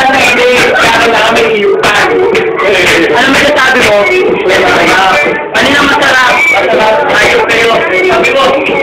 hindi, kaya na kami iupan. Ano masasabi mo? Ano na masarap? Masarap. Ayos kayo. Sabi ko,